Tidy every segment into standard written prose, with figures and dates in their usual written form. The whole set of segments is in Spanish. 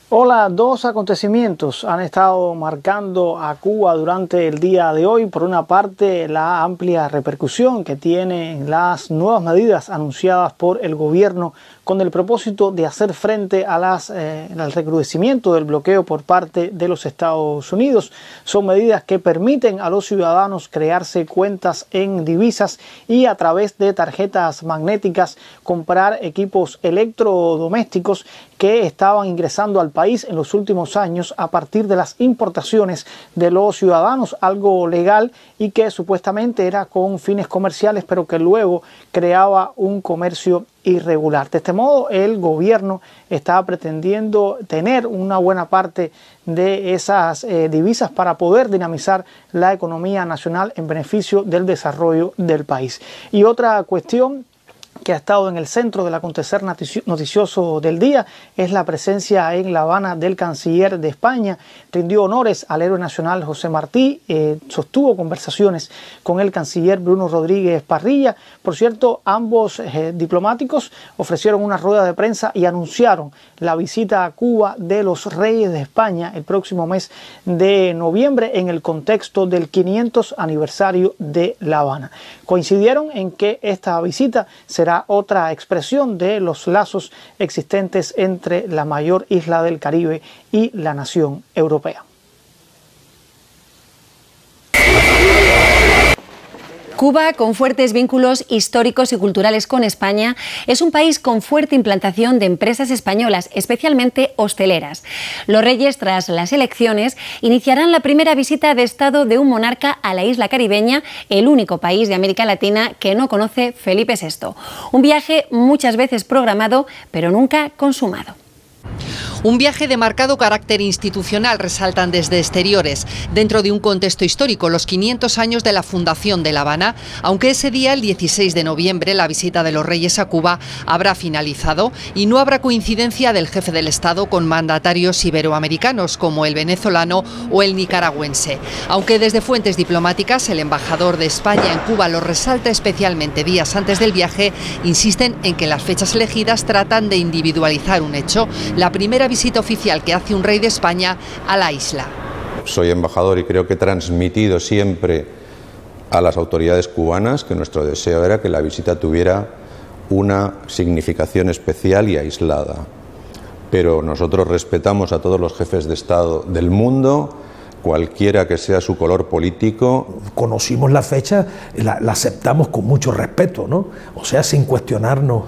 Hola, dos acontecimientos han estado marcando a Cuba durante el día de hoy. Por una parte, la amplia repercusión que tienen las nuevas medidas anunciadas por el gobierno con el propósito de hacer frente a al recrudecimiento del bloqueo por parte de los Estados Unidos. Son medidas que permiten a los ciudadanos crearse cuentas en divisas y a través de tarjetas magnéticas comprar equipos electrodomésticos que estaban ingresando al país en los últimos años a partir de las importaciones de los ciudadanos, algo legal y que supuestamente era con fines comerciales, pero que luego creaba un comercio irregular. De este modo, el gobierno está pretendiendo tener una buena parte de esas divisas para poder dinamizar la economía nacional en beneficio del desarrollo del país. Y otra cuestión que ha estado en el centro del acontecer noticioso del día es la presencia en La Habana del canciller de España. Rindió honores al héroe nacional José Martí, sostuvo conversaciones con el canciller Bruno Rodríguez Parrilla. Por cierto, ambos diplomáticos ofrecieron una rueda de prensa y anunciaron la visita a Cuba de los reyes de España el próximo mes de noviembre en el contexto del 500 aniversario de La Habana. Coincidieron en que esta visita será otra expresión de los lazos existentes entre la mayor isla del Caribe y la nación europea. Cuba, con fuertes vínculos históricos y culturales con España, es un país con fuerte implantación de empresas españolas, especialmente hosteleras. Los reyes, tras las elecciones, iniciarán la primera visita de Estado de un monarca a la isla caribeña, el único país de América Latina que no conoce Felipe VI. Un viaje muchas veces programado, pero nunca consumado. Un viaje de marcado carácter institucional, resaltan desde exteriores, dentro de un contexto histórico, los 500 años de la fundación de La Habana, aunque ese día, el 16 de noviembre, la visita de los reyes a Cuba habrá finalizado y no habrá coincidencia del jefe del Estado con mandatarios iberoamericanos como el venezolano o el nicaragüense. Aunque desde fuentes diplomáticas, el embajador de España en Cuba lo resalta especialmente días antes del viaje, insisten en que las fechas elegidas tratan de individualizar un hecho, la primera visita oficial que hace un rey de España a la isla. Soy embajador y creo que he transmitido siempre a las autoridades cubanas que nuestro deseo era que la visita tuviera una significación especial y aislada. Pero nosotros respetamos a todos los jefes de Estado del mundo, cualquiera que sea su color político. Conocimos la fecha, la aceptamos con mucho respeto, ¿no? O sea, sin cuestionarnos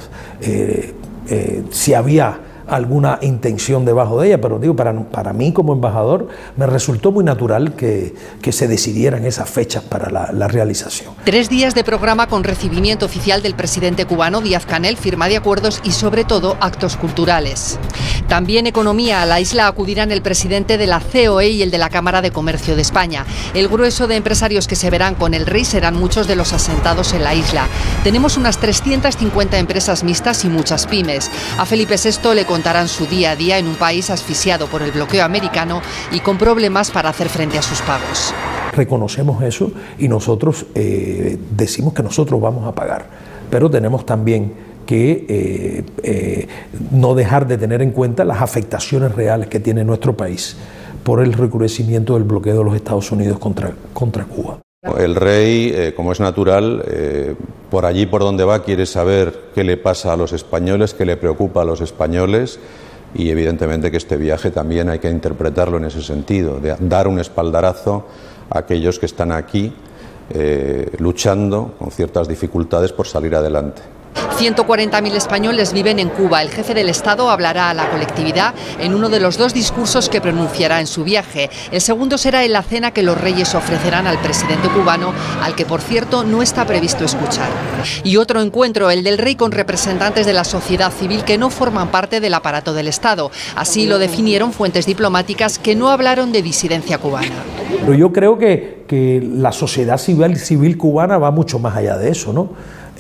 si había alguna intención debajo de ella, pero digo, para mí como embajador me resultó muy natural que se decidieran esas fechas para la realización. 3 días de programa con recibimiento oficial del presidente cubano Díaz-Canel, firma de acuerdos y sobre todo actos culturales. También economía. A la isla acudirán el presidente de la COE y el de la Cámara de Comercio de España. El grueso de empresarios que se verán con el rey serán muchos de los asentados en la isla. Tenemos unas 350 empresas mixtas y muchas pymes. A Felipe VI le contarán su día a día en un país asfixiado por el bloqueo americano y con problemas para hacer frente a sus pagos. Reconocemos eso y nosotros decimos que nosotros vamos a pagar, pero tenemos también que no dejar de tener en cuenta las afectaciones reales que tiene nuestro país por el recrudecimiento del bloqueo de los Estados Unidos contra Cuba. El rey, como es natural, por allí por donde va quiere saber qué le pasa a los españoles, qué le preocupa a los españoles, y evidentemente que este viaje también hay que interpretarlo en ese sentido, de dar un espaldarazo a aquellos que están aquí luchando con ciertas dificultades por salir adelante. 140.000 españoles viven en Cuba. El jefe del Estado hablará a la colectividad en uno de los 2 discursos que pronunciará en su viaje. El segundo será en la cena que los reyes ofrecerán al presidente cubano, al que por cierto no está previsto escuchar. Y otro encuentro, el del rey con representantes de la sociedad civil que no forman parte del aparato del Estado. Así lo definieron fuentes diplomáticas que no hablaron de disidencia cubana. Pero yo creo que la sociedad civil cubana va mucho más allá de eso, ¿no?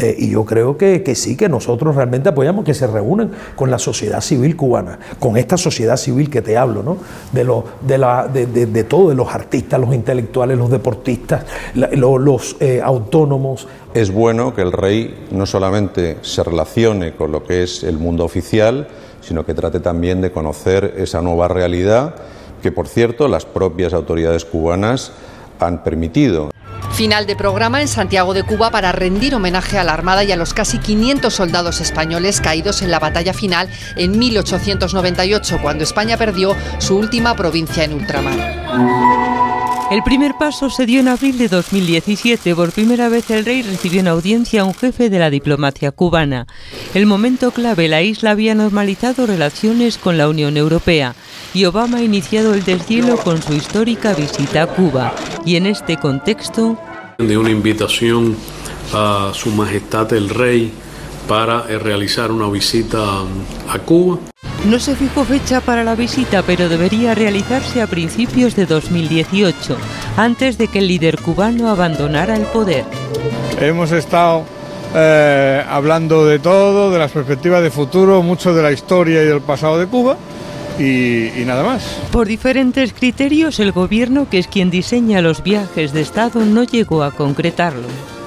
Y yo creo que sí, que nosotros realmente apoyamos que se reúnan con la sociedad civil cubana, con esta sociedad civil que te hablo, ¿no? De todo, de los artistas, los intelectuales, los deportistas, los autónomos. Es bueno que el rey no solamente se relacione con lo que es el mundo oficial, sino que trate también de conocer esa nueva realidad que, por cierto, las propias autoridades cubanas han permitido. Final de programa en Santiago de Cuba para rendir homenaje a la Armada y a los casi 500 soldados españoles caídos en la batalla final en 1898, cuando España perdió su última provincia en ultramar. El primer paso se dio en abril de 2017. Por primera vez el rey recibió en audiencia a un jefe de la diplomacia cubana. El momento clave: la isla había normalizado relaciones con la Unión Europea y Obama ha iniciado el deshielo con su histórica visita a Cuba. Y en este contexto, de una invitación a Su Majestad el Rey para realizar una visita a Cuba. No se fijó fecha para la visita, pero debería realizarse a principios de 2018, antes de que el líder cubano abandonara el poder. Hemos estado hablando de todo, de las perspectivas de futuro, mucho de la historia y del pasado de Cuba. Y nada más. Por diferentes criterios, el gobierno, que es quien diseña los viajes de Estado, no llegó a concretarlo.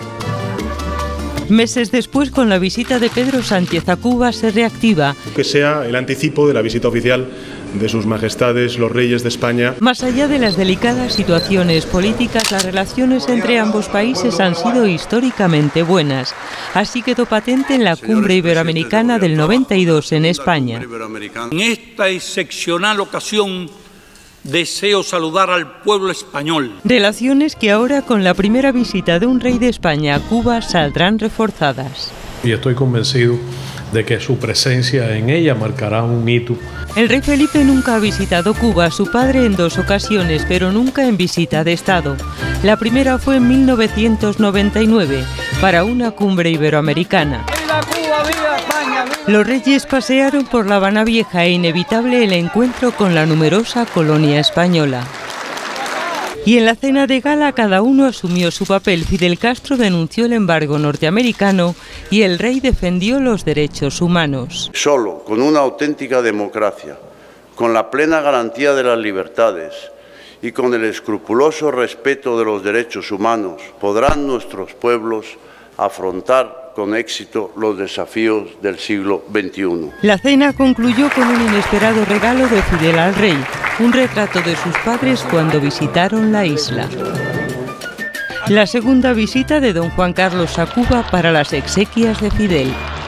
Meses después, con la visita de Pedro Sánchez a Cuba, se reactiva. Que sea el anticipo de la visita oficial de sus majestades los reyes de España. Más allá de las delicadas situaciones políticas, las relaciones entre ambos países han sido históricamente buenas. Así quedó patente en la cumbre iberoamericana del 92 en España. En esta excepcional ocasión deseo saludar al pueblo español. Relaciones que ahora, con la primera visita de un rey de España a Cuba, saldrán reforzadas. Y estoy convencido de que su presencia en ella marcará un hito. El rey Felipe nunca ha visitado Cuba, su padre en 2 ocasiones, pero nunca en visita de Estado. La primera fue en 1999, para una cumbre iberoamericana. ¡Viva Cuba, viva España! ¡Viva! Los reyes pasearon por La Habana Vieja e inevitable el encuentro con la numerosa colonia española. Y en la cena de gala cada uno asumió su papel. Fidel Castro denunció el embargo norteamericano y el rey defendió los derechos humanos. Solo con una auténtica democracia, con la plena garantía de las libertades y con el escrupuloso respeto de los derechos humanos, podrán nuestros pueblos afrontar con éxito los desafíos del siglo XXI. La cena concluyó con un inesperado regalo de Fidel al rey, un retrato de sus padres cuando visitaron la isla. La segunda visita de don Juan Carlos a Cuba para las exequias de Fidel.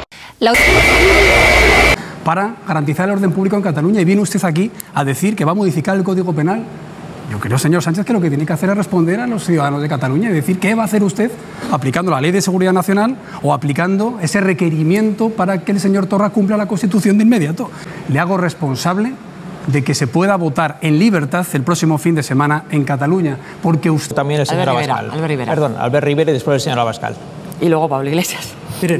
Para garantizar el orden público en Cataluña, y viene usted aquí a decir que va a modificar el Código Penal. Yo creo, señor Sánchez, que lo que tiene que hacer es responder a los ciudadanos de Cataluña y decir qué va a hacer usted aplicando la Ley de Seguridad Nacional o aplicando ese requerimiento para que el señor Torra cumpla la Constitución de inmediato. Le hago responsable de que se pueda votar en libertad el próximo fin de semana en Cataluña, porque usted... También el señor Abascal. Perdón, Albert Rivera y después el señor Abascal. Y luego Pablo Iglesias. Miren,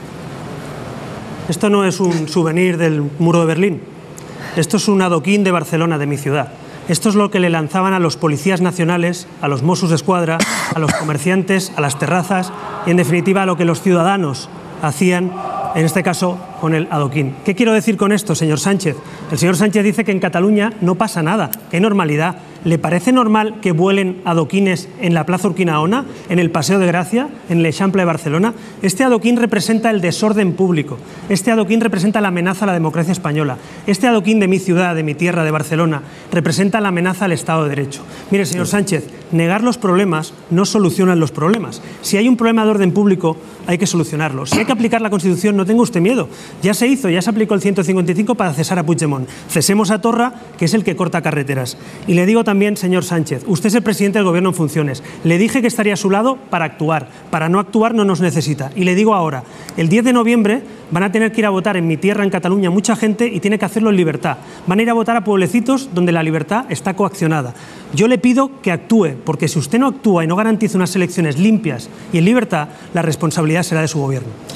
esto no es un souvenir del muro de Berlín. Esto es un adoquín de Barcelona, de mi ciudad. Esto es lo que le lanzaban a los policías nacionales, a los Mossos d'Esquadra, a los comerciantes, a las terrazas y, en definitiva, a lo que los ciudadanos hacían, en este caso, con el adoquín. ¿Qué quiero decir con esto, señor Sánchez? El señor Sánchez dice que en Cataluña no pasa nada, que hay normalidad. ¿Le parece normal que vuelen adoquines en la Plaza Urquinaona, en el Paseo de Gracia, en el Eixample de Barcelona? Este adoquín representa el desorden público. Este adoquín representa la amenaza a la democracia española. Este adoquín de mi ciudad, de mi tierra, de Barcelona, representa la amenaza al Estado de Derecho. Mire, señor Sánchez, negar los problemas no solucionan los problemas. Si hay un problema de orden público, hay que solucionarlo. Si hay que aplicar la Constitución, no tenga usted miedo. Ya se hizo, ya se aplicó el 155 para cesar a Puigdemont. Cesemos a Torra, que es el que corta carreteras. Y le digo también, señor Sánchez, usted es el presidente del Gobierno en funciones. Le dije que estaría a su lado para actuar. Para no actuar no nos necesita. Y le digo ahora, el 10 de noviembre van a tener que ir a votar en mi tierra, en Cataluña, mucha gente, y tiene que hacerlo en libertad. Van a ir a votar a pueblecitos donde la libertad está coaccionada. Yo le pido que actúe, porque si usted no actúa y no garantiza unas elecciones limpias y en libertad, la responsabilidad será de su Gobierno.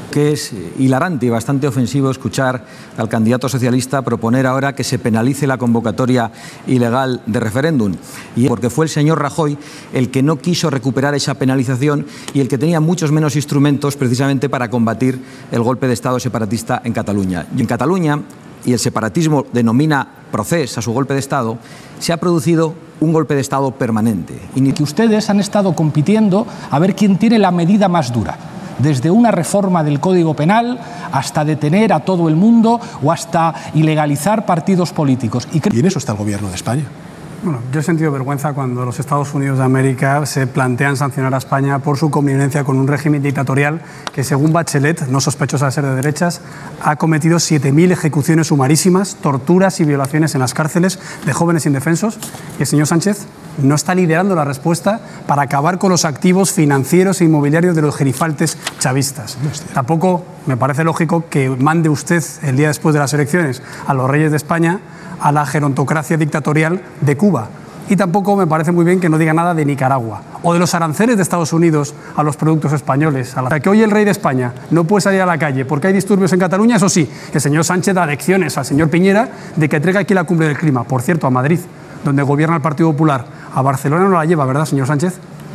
Que es hilarante y bastante ofensivo escuchar al candidato socialista proponer ahora que se penalice la convocatoria ilegal de referéndum, y porque fue el señor Rajoy el que no quiso recuperar esa penalización y el que tenía muchos menos instrumentos precisamente para combatir el golpe de Estado separatista en Cataluña. Y en Cataluña, y el separatismo denomina procés a su golpe de Estado, se ha producido un golpe de Estado permanente. Y que ustedes han estado compitiendo a ver quién tiene la medida más dura. Desde una reforma del Código Penal hasta detener a todo el mundo o hasta ilegalizar partidos políticos. Y en eso está el Gobierno de España. Bueno, yo he sentido vergüenza cuando los Estados Unidos de América se plantean sancionar a España por su connivencia con un régimen dictatorial que, según Bachelet, no sospechosa de ser de derechas, ha cometido 7.000 ejecuciones sumarísimas, torturas y violaciones en las cárceles de jóvenes indefensos. Y el señor Sánchez no está liderando la respuesta para acabar con los activos financieros e inmobiliarios de los gerifaltes chavistas. Tampoco me parece lógico que mande usted, el día después de las elecciones, a los reyes de España a la gerontocracia dictatorial de Cuba. Y tampoco me parece muy bien que no diga nada de Nicaragua o de los aranceles de Estados Unidos a los productos españoles. Que hoy el rey de España no puede salir a la calle porque hay disturbios en Cataluña, eso sí, que el señor Sánchez da lecciones al señor Piñera de que traiga aquí la cumbre del clima. Por cierto, a Madrid, donde gobierna el Partido Popular. A Barcelona no la lleva, ¿verdad, señor Sánchez?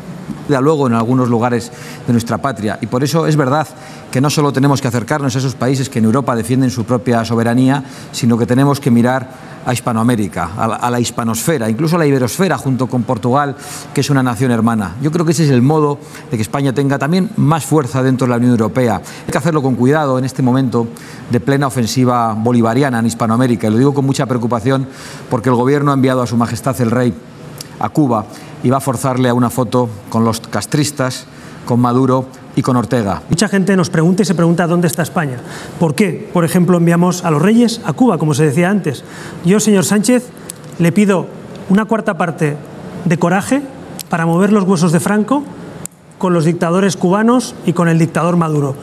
Luego en algunos lugares de nuestra patria, y por eso es verdad que no solo tenemos que acercarnos a esos países que en Europa defienden su propia soberanía, sino que tenemos que mirar a Hispanoamérica, a la hispanosfera, incluso a la iberosfera junto con Portugal, que es una nación hermana. Yo creo que ese es el modo de que España tenga también más fuerza dentro de la Unión Europea. Hay que hacerlo con cuidado en este momento de plena ofensiva bolivariana en Hispanoamérica, y lo digo con mucha preocupación porque el Gobierno ha enviado a Su Majestad el Rey a Cuba y va a forzarle a una foto con los castristas, con Maduro y con Ortega. Mucha gente nos pregunta y se pregunta dónde está España. ¿Por qué, por ejemplo, enviamos a los reyes a Cuba, como se decía antes? Yo, señor Sánchez, le pido una cuarta parte de coraje para mover los huesos de Franco con los dictadores cubanos y con el dictador Maduro.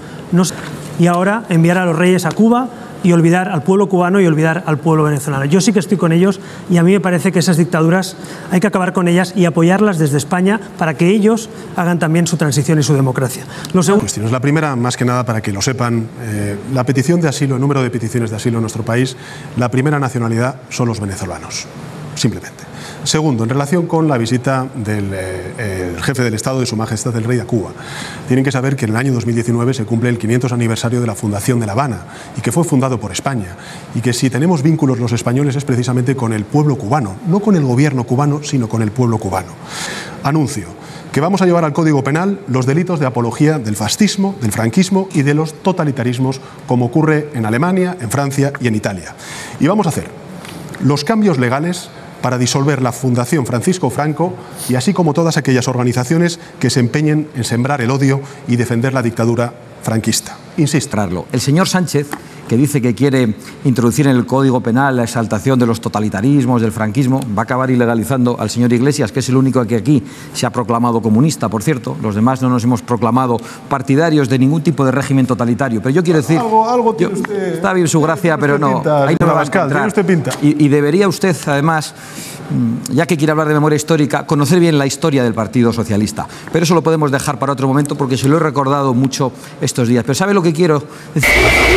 Y ahora enviar a los reyes a Cuba y olvidar al pueblo cubano y olvidar al pueblo venezolano. Yo sí que estoy con ellos y a mí me parece que esas dictaduras hay que acabar con ellas y apoyarlas desde España para que ellos hagan también su transición y su democracia. Cuestiones. La primera, más que nada, para que lo sepan, la petición de asilo, el número de peticiones de asilo en nuestro país, la primera nacionalidad son los venezolanos, simplemente. Segundo, en relación con la visita del jefe del Estado de Su Majestad el Rey a Cuba. Tienen que saber que en el año 2019 se cumple el 500 aniversario de la fundación de La Habana y que fue fundado por España. Y que si tenemos vínculos los españoles es precisamente con el pueblo cubano, no con el gobierno cubano, sino con el pueblo cubano. Anuncio que vamos a llevar al Código Penal los delitos de apología del fascismo, del franquismo y de los totalitarismos, como ocurre en Alemania, en Francia y en Italia. Y vamos a hacer los cambios legales para disolver la Fundación Francisco Franco y así como todas aquellas organizaciones que se empeñen en sembrar el odio y defender la dictadura franquista. Insisto. El señor Sánchez, que dice que quiere introducir en el Código Penal la exaltación de los totalitarismos, del franquismo, va a acabar ilegalizando al señor Iglesias, que es el único que aquí se ha proclamado comunista, por cierto. Los demás no nos hemos proclamado partidarios de ningún tipo de régimen totalitario. Pero yo quiero decir... Algo tiene usted, está bien su gracia, pero no, pinta, ahí no me va a Abascal, encontrar. usted pinta. Y debería usted, además, ya que quiere hablar de memoria histórica, conocer bien la historia del Partido Socialista. Pero eso lo podemos dejar para otro momento porque se lo he recordado mucho estos días. Pero ¿sabe lo que quiero decir?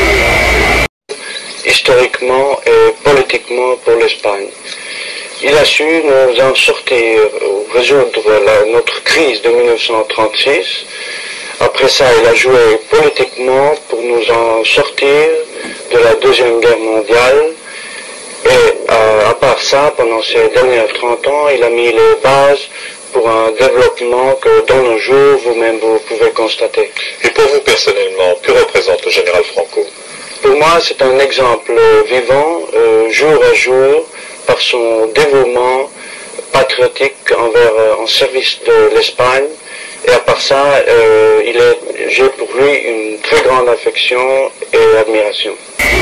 Historiquement et politiquement pour l'Espagne. Il a su nous en sortir, résoudre notre crise de 1936. Après ça, il a joué politiquement pour nous en sortir de la Deuxième Guerre mondiale. Et à part ça, pendant ces derniers 30 ans, il a mis les bases pour un développement que dans nos jours, vous-même, vous pouvez constater. Et pour vous personnellement, que représente le général Franco? Pour moi, c'est un exemple vivant, jour à jour, par son dévouement patriotique en service de l'Espagne. Et à part ça, j'ai pour lui une très grande affection et admiración.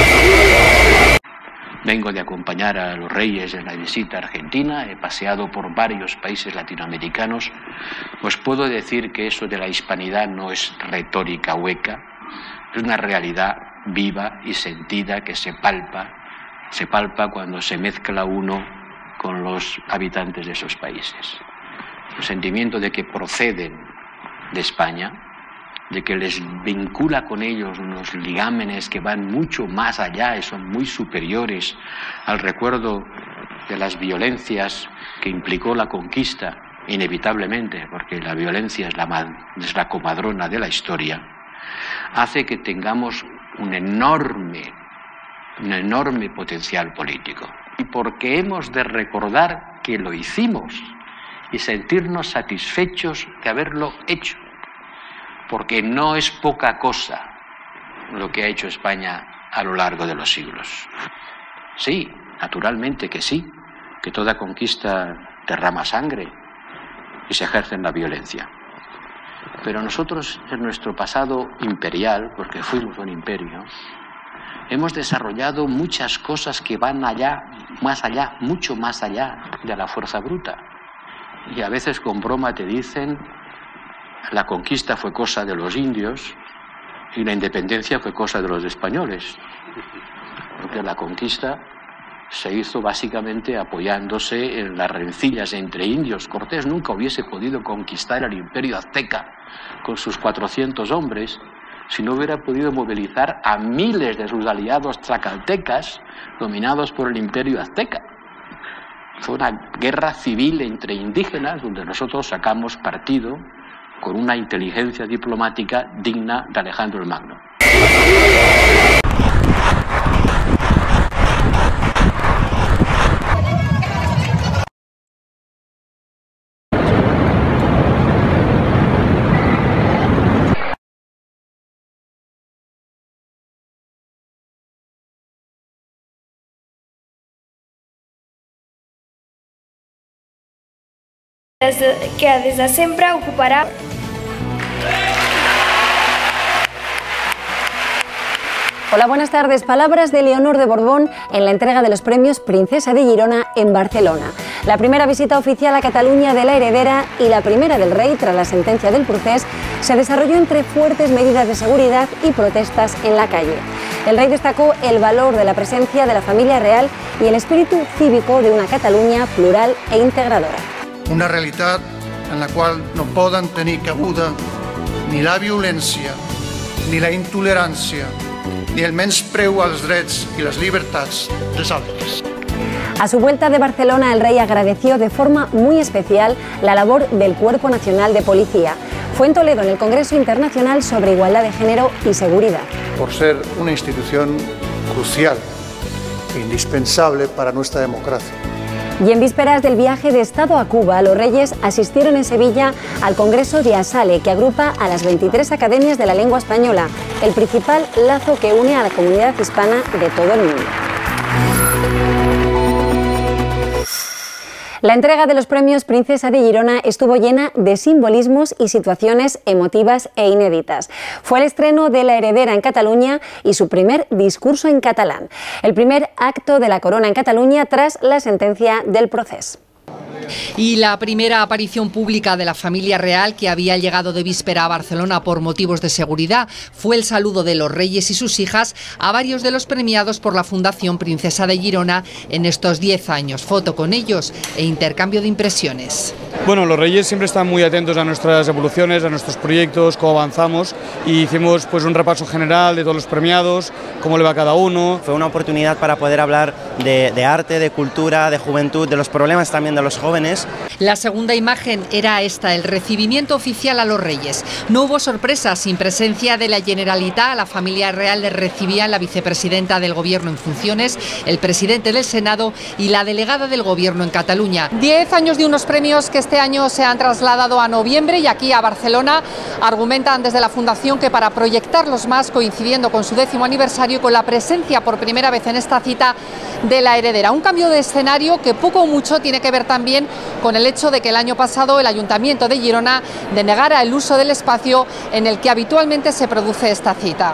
Vengo de acompañar a los reyes en la visita a Argentina, he paseado por varios países latinoamericanos. Os puedo decir que eso de la hispanidad no es retórica hueca, es una realidad viva y sentida que se palpa cuando se mezcla uno con los habitantes de esos países. El sentimiento de que proceden de España de que les vincula con ellos unos ligámenes que van mucho más allá y son muy superiores al recuerdo de las violencias que implicó la conquista, inevitablemente, porque la violencia es la comadrona de la historia, hace que tengamos un enorme potencial político. Y porque hemos de recordar que lo hicimos y sentirnos satisfechos de haberlo hecho. Porque no es poca cosa lo que ha hecho España a lo largo de los siglos. Sí, naturalmente que sí, que toda conquista derrama sangre y se ejerce en la violencia. Pero nosotros, en nuestro pasado imperial, porque fuimos un imperio, hemos desarrollado muchas cosas que van allá, mucho más allá de la fuerza bruta. Y a veces con broma te dicen: la conquista fue cosa de los indios y la independencia fue cosa de los españoles. Porque la conquista se hizo básicamente apoyándose en las rencillas entre indios. Cortés nunca hubiese podido conquistar el imperio azteca con sus 400 hombres si no hubiera podido movilizar a miles de sus aliados tlaxcaltecas dominados por el imperio azteca. Fue una guerra civil entre indígenas donde nosotros sacamos partido con una inteligencia diplomática digna de Alejandro el Magno. Que des de sempre ocuparà. Hola, buenas tardes. Palabras de Leonor de Borbón en la entrega de los premios Princesa de Girona en Barcelona. La primera visita oficial a Cataluña de la heredera y la primera del rey tras la sentencia del procés se desarrolló entre fuertes medidas de seguridad y protestas en la calle. El rey destacó el valor de la presencia de la familia real y el espíritu cívico de una Catalunya plural e integradora. Una realitat en la qual no poden tenir cabuda ni la violència, ni la intolerància, ni el menyspreu als drets i les llibertats dels altres. A su vuelta de Barcelona, el rey agradeció de forma muy especial la labor del Cuerpo Nacional de Policía. Fue en Toledo, en el Congreso Internacional sobre Igualdad de Género y Seguridad. Por ser una institución crucial e indispensable para nuestra democracia. Y en vísperas del viaje de Estado a Cuba, los reyes asistieron en Sevilla al Congreso de ASALE, que agrupa a las 23 academias de la lengua española, el principal lazo que une a la comunidad hispana de todo el mundo. La entrega de los premios Princesa de Girona estuvo llena de simbolismos y situaciones emotivas e inéditas. Fue el estreno de La heredera en Cataluña y su primer discurso en catalán, el primer acto de la corona en Cataluña tras la sentencia del procés. Y la primera aparición pública de la familia real, que había llegado de víspera a Barcelona por motivos de seguridad, fue el saludo de los reyes y sus hijas a varios de los premiados por la Fundación Princesa de Girona en estos 10 años. Foto con ellos e intercambio de impresiones. Bueno, los reyes siempre están muy atentos a nuestras evoluciones, a nuestros proyectos, cómo avanzamos, y hicimos pues un repaso general de todos los premiados, cómo le va a cada uno. Fue una oportunidad para poder hablar de arte, de cultura, de juventud, de los problemas también de los jóvenes. La segunda imagen era esta, el recibimiento oficial a los reyes. No hubo sorpresas, sin presencia de la Generalitat. A la familia real le recibían la vicepresidenta del Gobierno en funciones, el presidente del Senado y la delegada del Gobierno en Cataluña. 10 años de unos premios que este año se han trasladado a noviembre y aquí a Barcelona. Argumentan desde la Fundación que para proyectarlos más, coincidiendo con su 10º aniversario, con la presencia por primera vez en esta cita de la heredera. Un cambio de escenario que poco o mucho tiene que ver también con el hecho de que el año pasado el Ayuntamiento de Girona denegara el uso del espacio en el que habitualmente se produce esta cita.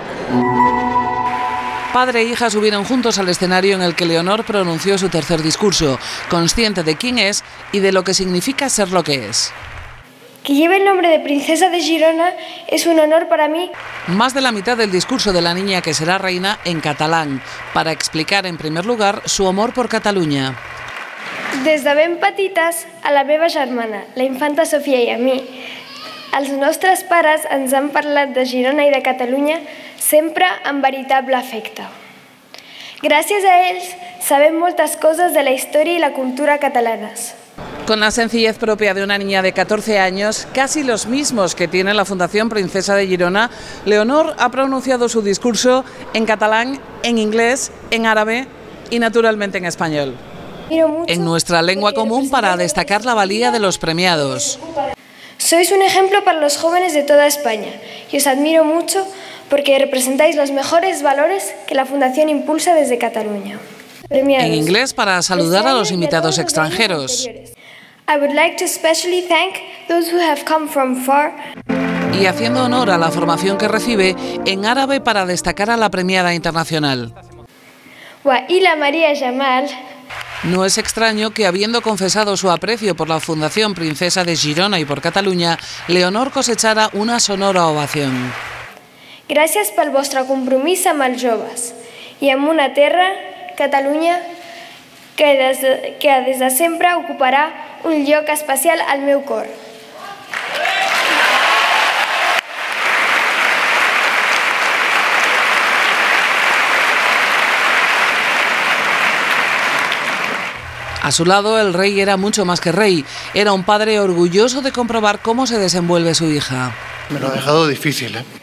Padre e hija subieron juntos al escenario en el que Leonor pronunció su tercer discurso, consciente de quién es y de lo que significa ser lo que es. Que lleve el nombre de Princesa de Girona es un honor para mí. Más de la mitad del discurso de la niña que será reina en catalán, para explicar en primer lugar su amor por Catalunya. Des de ben petites, a la meva germana, la infanta Sofia, i a mi, Els nostres pares ens han parlat de Girona i de Catalunya sempre amb veritable afecte. Gràcies a ells sabem moltes coses de la història i la cultura catalanes. Con la sencillez propia de una niña de 14 años, casi los mismos que tiene la Fundación Princesa de Girona, Leonor ha pronunciado su discurso en catalán, en inglés, en árabe y naturalmente en español. En nuestra lengua común para destacar la valía de los premiados. Sois un ejemplo para los jóvenes de toda España y os admiro mucho porque representáis los mejores valores que la Fundación impulsa desde Cataluña. En inglés para saludar a los invitados extranjeros. I would like to especially thank those who have come from far. Y haciendo honor a la formación que recibe en árabe para destacar a la premiada internacional. Waila María Jamal. No es extraño que, habiendo confesado su aprecio por la Fundación Princesa de Girona y por Cataluña, Leonor cosechara una sonora ovación. Gràcies pel vostre compromís amb els joves i amb una terra, Catalunya, que des de sempre ocuparà un lloc especial al meu cor. A su lado, el rey era mucho más que rey. Era un padre orgulloso de comprobar cómo se desenvuelve su hija. Me lo ha dejado difícil, ¿eh?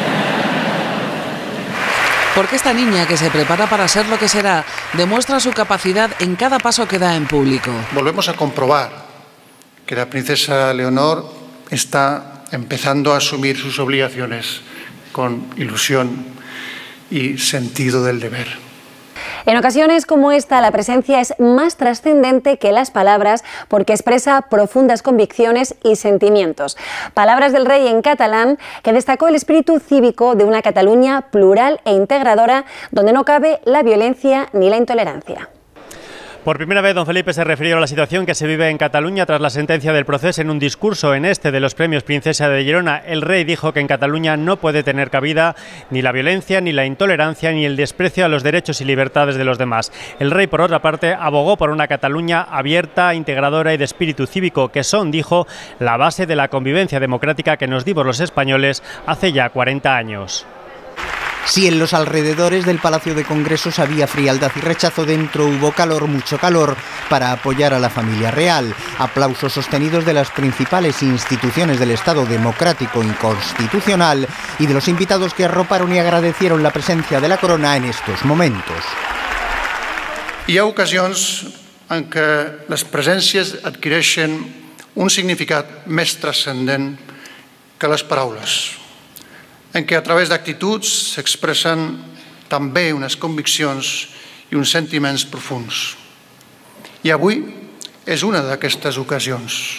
Porque esta niña, que se prepara para ser lo que será, demuestra su capacidad en cada paso que da en público. Volvemos a comprobar que la princesa Leonor está empezando a asumir sus obligaciones con ilusión y sentido del deber. En ocasiones como esta, la presencia es más trascendente que las palabras porque expresa profundas convicciones y sentimientos. Palabras del rey en catalán que destacó el espíritu cívico de una Cataluña plural e integradora donde no cabe la violencia ni la intolerancia. Por primera vez, don Felipe se refirió a la situación que se vive en Cataluña tras la sentencia del proceso. En un discurso de los premios Princesa de Girona, el rey dijo que en Cataluña no puede tener cabida ni la violencia, ni la intolerancia, ni el desprecio a los derechos y libertades de los demás. El rey, por otra parte, abogó por una Cataluña abierta, integradora y de espíritu cívico, que son, dijo, la base de la convivencia democrática que nos dimos los españoles hace ya 40 años. Si en los alrededores del Palacio de Congresos había frialdad y rechazo, dentro hubo calor, mucho calor, para apoyar a la familia real. Aplausos sostenidos de las principales instituciones del Estado democrático y constitucional y de los invitados que arroparon y agradecieron la presencia de la corona en estos momentos. Hi ha ocasions en què les presències adquireixen un significat més transcendent que les paraules, en què a través d'actituds s'expressen també unes conviccions i uns sentiments profunds. I avui és una d'aquestes ocasions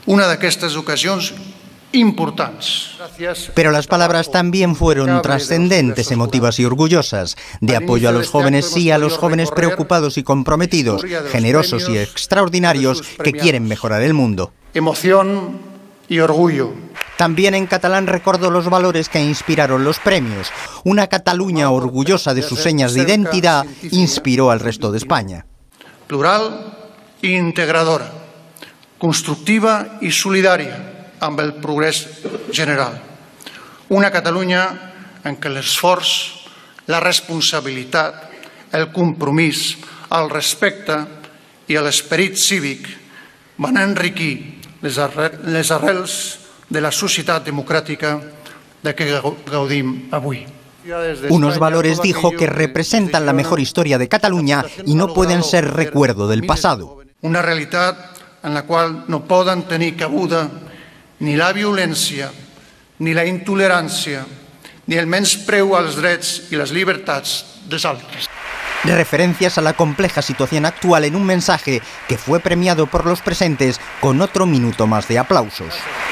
importantes. Pero las palabras también fueron trascendentes, emotivas y orgullosas, de apoyo a los jóvenes, sí, a los jóvenes preocupados y comprometidos, generosos y extraordinarios que quieren mejorar el mundo. Emoción y orgullo. También en catalán recordó los valores que inspiraron los premios. Una Cataluña orgullosa de sus señas de identidad inspiró al resto de España. Plural i integradora, constructiva i solidària amb el progrés general. Una Catalunya en què l'esforç, la responsabilitat, el compromís, el respecte i l'esperit cívic van enriquir les arrels de la societat democràtica de què gaudim avui. Unos valores, dijo, que representan la mejor historia de Cataluña y no pueden ser recuerdo del pasado. Una realitat en la qual no poden tenir cabuda ni la violència, ni la intolerància, ni el menyspreu als drets i les llibertats dels altres. Referencias a la compleja situación actual en un mensaje que fue premiado por los presentes con otro minuto más de aplausos.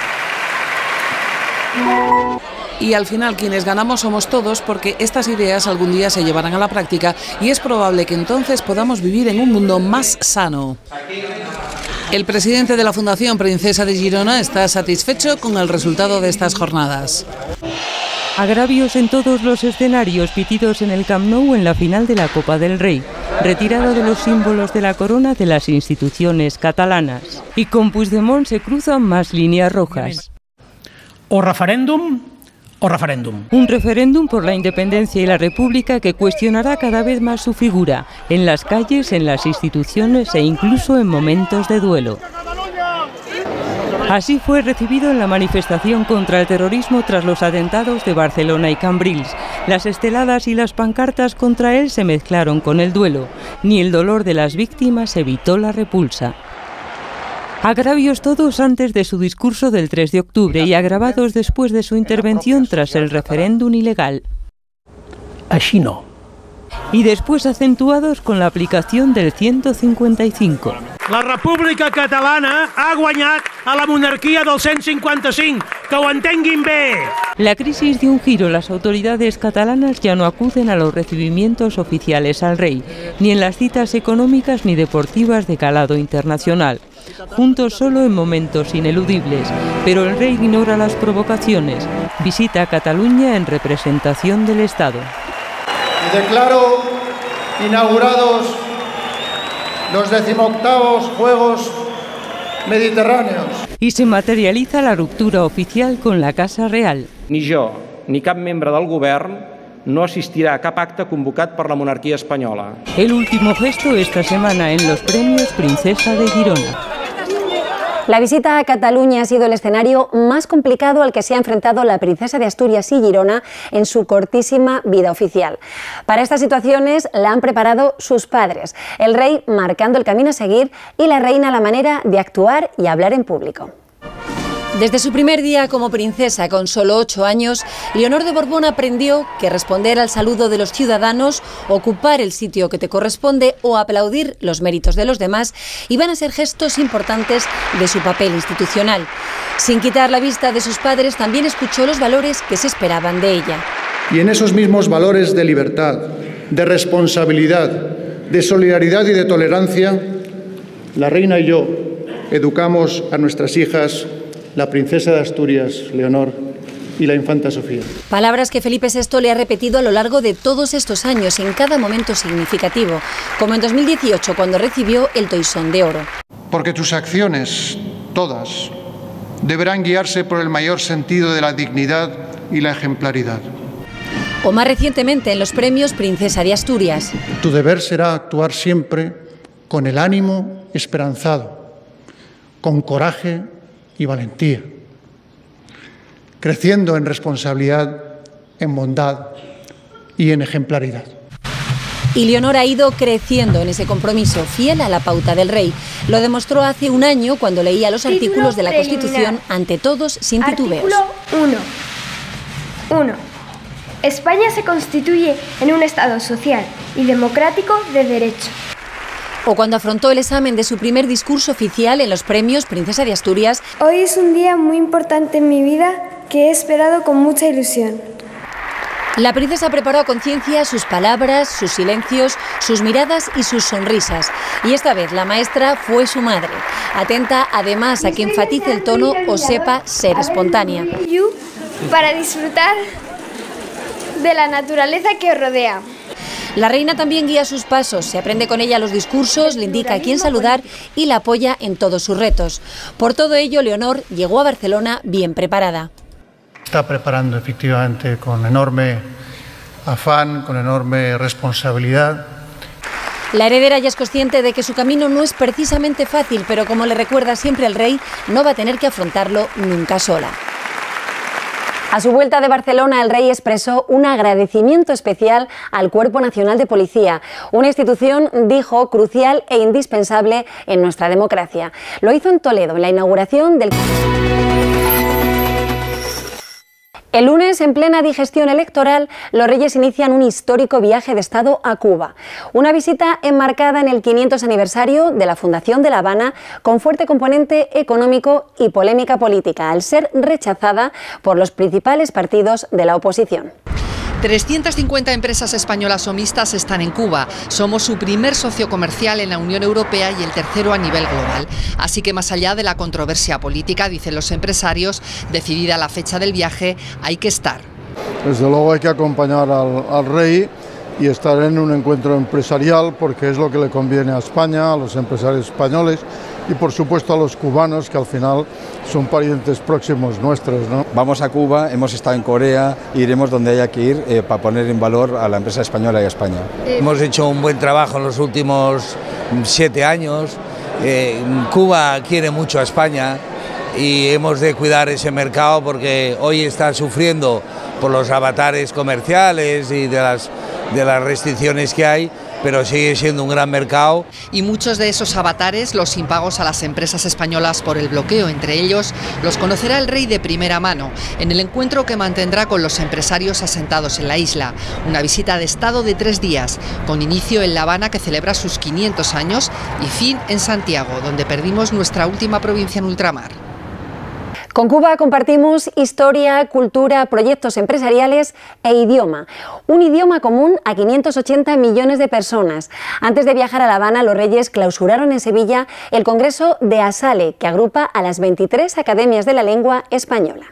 Y al final quienes ganamos somos todos, porque estas ideas algún día se llevarán a la práctica y es probable que entonces podamos vivir en un mundo más sano. El presidente de la Fundación Princesa de Girona está satisfecho con el resultado de estas jornadas. Agravios en todos los escenarios, pitidos en el Camp Nou en la final de la Copa del Rey, retirada de los símbolos de la corona de las instituciones catalanas. Y con Puigdemont se cruzan más líneas rojas. o referèndum o referéndum. Un referéndum por la independencia y la república que cuestionará cada vez más su figura, en las calles, en las instituciones e incluso en momentos de duelo. Así fue recibido en la manifestación contra el terrorismo tras los atentados de Barcelona y Cambrils. Las esteladas y las pancartas contra él se mezclaron con el duelo. Ni el dolor de las víctimas evitó la repulsa. Agravios todos antes de su discurso del 3 de octubre y agravados después de su intervención tras el referéndum ilegal. Així no. Y después acentuados con la aplicación del 155. La República Catalana ha guanyat a la monarquia del 155, que ho entenguin bé. La crisis dio un giro. Las autoridades catalanas ya no acuden a los recibimientos oficiales al rey, ni en las citas económicas ni deportivas de calado internacional. Juntos solo en momentos ineludibles, pero el rey ignora las provocaciones. Visita Cataluña en representación del Estado. Y declaro inaugurados los 18avos Juegos Mediterráneos. Y se materializa la ruptura oficial con la Casa Real. Ni jo, ni cap membre del govern no asistirà a cap acte convocat per la monarquia espanyola. El último gesto esta semana en los premios Princesa de Girona. La visita a Cataluña ha sido el escenario más complicado al que se ha enfrentado la princesa de Asturias y Girona en su cortísima vida oficial. Para estas situaciones la han preparado sus padres, el rey marcando el camino a seguir y la reina la manera de actuar y hablar en público. Desde su primer día como princesa, con solo 8 años, Leonor de Borbón aprendió que responder al saludo de los ciudadanos, ocupar el sitio que te corresponde o aplaudir los méritos de los demás iban a ser gestos importantes de su papel institucional. Sin quitar la vista de sus padres, también escuchó los valores que se esperaban de ella. Y en esos mismos valores de libertad, de responsabilidad, de solidaridad y de tolerancia, la reina y yo educamos a nuestras hijas, la princesa de Asturias, Leonor, y la infanta Sofía. Palabras que Felipe VI le ha repetido a lo largo de todos estos años, en cada momento significativo, como en 2018, cuando recibió el Toisón de Oro. Porque tus acciones, todas, deberán guiarse por el mayor sentido de la dignidad y la ejemplaridad. O más recientemente en los premios Princesa de Asturias. Tu deber será actuar siempre con el ánimo esperanzado, con coraje y valentía, creciendo en responsabilidad, en bondad y en ejemplaridad. Y Leonor ha ido creciendo en ese compromiso, fiel a la pauta del rey. Lo demostró hace un año cuando leía los artículos de la Constitución ante todos sin titubeos. Artículo 1. España se constituye en un Estado social y democrático de derecho. O cuando afrontó el examen de su primer discurso oficial en los premios Princesa de Asturias. Hoy es un día muy importante en mi vida que he esperado con mucha ilusión. La princesa preparó a conciencia sus palabras, sus silencios, sus miradas y sus sonrisas. Y esta vez la maestra fue su madre, atenta además a que enfatice el tono o sepa ser espontánea. Para disfrutar de la naturaleza que os rodea. La reina también guía sus pasos, se aprende con ella los discursos, le indica a quién saludar y la apoya en todos sus retos. Por todo ello, Leonor llegó a Barcelona bien preparada. Está preparando efectivamente con enorme afán, con enorme responsabilidad. La heredera ya es consciente de que su camino no es precisamente fácil, pero como le recuerda siempre el rey, no va a tener que afrontarlo nunca sola. A su vuelta de Barcelona, el rey expresó un agradecimiento especial al Cuerpo Nacional de Policía, una institución, dijo, crucial e indispensable en nuestra democracia. Lo hizo en Toledo, en la inauguración del... El lunes, en plena digestión electoral, los reyes inician un histórico viaje de Estado a Cuba. Una visita enmarcada en el 500 aniversario de la fundación de La Habana, con fuerte componente económico y polémica política, al ser rechazada por los principales partidos de la oposición. 350 empresas españolas o mixtas están en Cuba. Somos su primer socio comercial en la Unión Europea y el tercero a nivel global. Así que más allá de la controversia política, dicen los empresarios, decidida la fecha del viaje, hay que estar. Desde luego hay que acompañar al rey y estar en un encuentro empresarial porque es lo que le conviene a España, a los empresarios españoles y por supuesto a los cubanos, que al final son parientes próximos nuestros, ¿no? Vamos a Cuba, hemos estado en Corea, iremos donde haya que ir para poner en valor a la empresa española y a España. Hemos hecho un buen trabajo en los últimos 7 años. Cuba quiere mucho a España y hemos de cuidar ese mercado porque hoy está sufriendo por los avatares comerciales y de las restricciones que hay, pero sigue siendo un gran mercado. Y muchos de esos avatares, los impagos a las empresas españolas por el bloqueo, entre ellos, los conocerá el rey de primera mano en el encuentro que mantendrá con los empresarios asentados en la isla. Una visita de estado de 3 días, con inicio en La Habana, que celebra sus 500 años, y fin en Santiago, donde perdimos nuestra última provincia en ultramar. Con Cuba compartimos historia, cultura, proyectos empresariales e idioma. Un idioma común a 580 millones de personas. Antes de viajar a La Habana, los Reyes clausuraron en Sevilla el Congreso de ASALE, que agrupa a las 23 academias de la lengua española.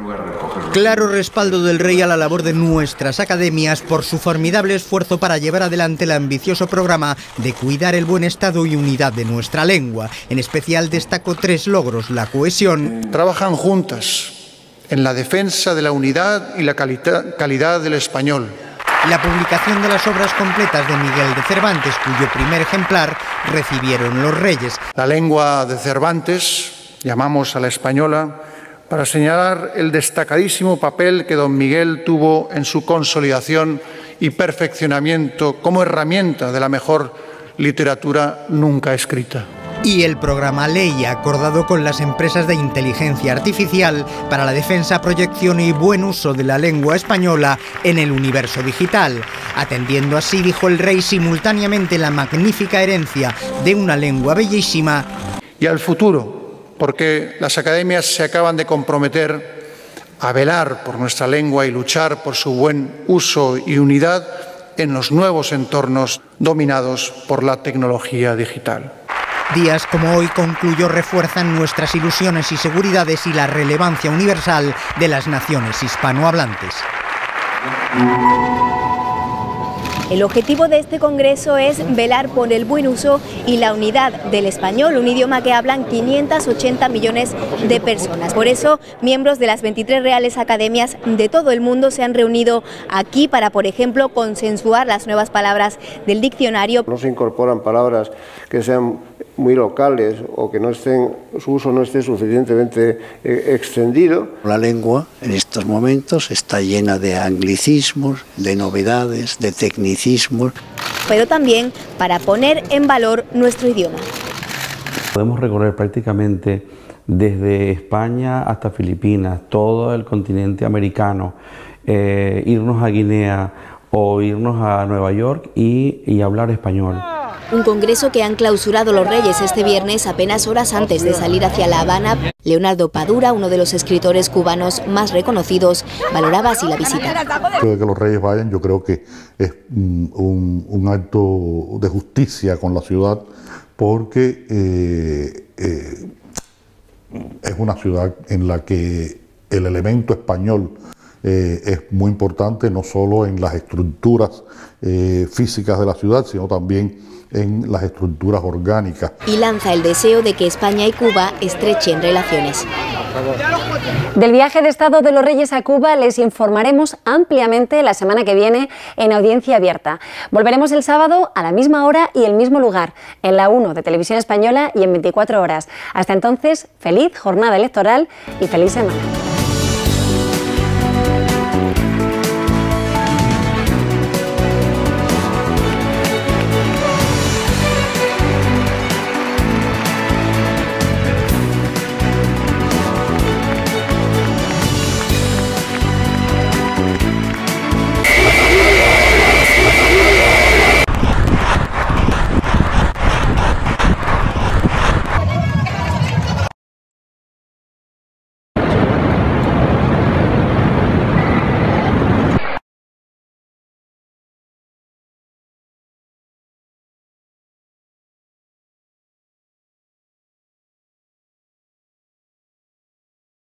Claro respaldo del rey a la labor de nuestras academias por su formidable esfuerzo para llevar adelante el ambicioso programa de cuidar el buen estado y unidad de nuestra lengua. En especial destacó 3 logros: la cohesión. Trabajan juntas en la defensa de la unidad y la calidad del español. La publicación de las obras completas de Miguel de Cervantes, cuyo primer ejemplar recibieron los Reyes. La lengua de Cervantes, llamamos a la española, para señalar el destacadísimo papel que don Miguel tuvo en su consolidación y perfeccionamiento como herramienta de la mejor literatura nunca escrita. Y el programa Ley, acordado con las empresas de inteligencia artificial para la defensa, proyección y buen uso de la lengua española en el universo digital, atendiendo así, dijo el rey, simultáneamente la magnífica herencia de una lengua bellísima y al futuro, porque las academias se acaban de comprometer a velar por nuestra lengua y luchar por su buen uso y unidad en los nuevos entornos dominados por la tecnología digital. Días como hoy, concluyó, refuerzan nuestras ilusiones y seguridades y la relevancia universal de las naciones hispanohablantes. El objetivo de este congreso es velar por el buen uso y la unidad del español, un idioma que hablan 580 millones de personas. Por eso, miembros de las 23 reales academias de todo el mundo se han reunido aquí para, por ejemplo, consensuar las nuevas palabras del diccionario. No se incorporan palabras que sean muy locales o que su uso no esté suficientemente extendido. La lengua en estos momentos está llena de anglicismos, de novedades, de tecnicismos. Pero también para poner en valor nuestro idioma. Podemos recorrer prácticamente desde España hasta Filipinas, todo el continente americano, irnos a Guinea o irnos a Nueva York y hablar español. Un congreso que han clausurado los Reyes este viernes, apenas horas antes de salir hacia La Habana. Leonardo Padura, uno de los escritores cubanos más reconocidos, valoraba así la visita. Que los Reyes vayan, yo creo que es un acto de justicia con la ciudad, porque es una ciudad en la que el elemento español es muy importante, no solo en las estructuras físicas de la ciudad, sino también en las estructuras orgánicas. Y lanza el deseo de que España y Cuba estrechen relaciones. Del viaje de Estado de los Reyes a Cuba les informaremos ampliamente la semana que viene en Audiencia Abierta. Volveremos el sábado a la misma hora y el mismo lugar, en la 1 de Televisión Española y en 24 horas. Hasta entonces, feliz jornada electoral y feliz semana.